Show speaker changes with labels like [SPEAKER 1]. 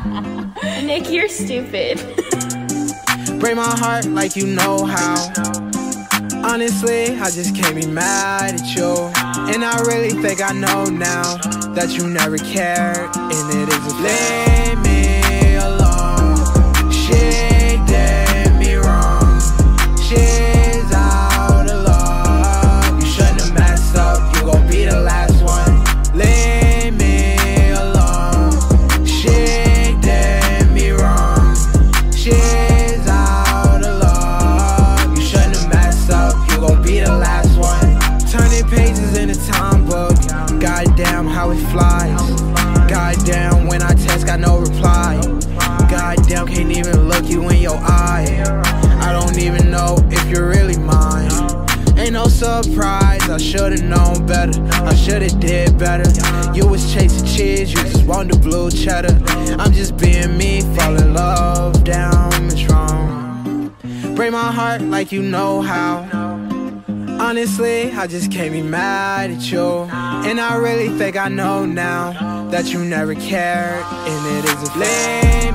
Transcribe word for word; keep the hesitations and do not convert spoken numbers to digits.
[SPEAKER 1] Nick, you're stupid.
[SPEAKER 2] Break my heart like you know how. Honestly, I just can't be mad at you. And I really think I know now that you never cared, and it is a leave me alone. She did me wrong. She's out of love. You shouldn't have messed up. You gon' be the last one. Leave me alone. She did me wrong. She's out of love. You shouldn't have messed up. You gon' be the last one. Turning pages in a time book. Goddamn how it flies. Goddamn when I text got no reply. Goddamn can't even look you in your eye. I don't even know if you're really mine. Ain't no surprise, I should've known better. I should've did better. You was chasing cheese, you just want the blue cheddar. I'm just being me, fall in love, damn it's wrong. Break my heart like you know how. Honestly, I just can't be mad at you. And I really think I know now that you never cared, and it is a flame.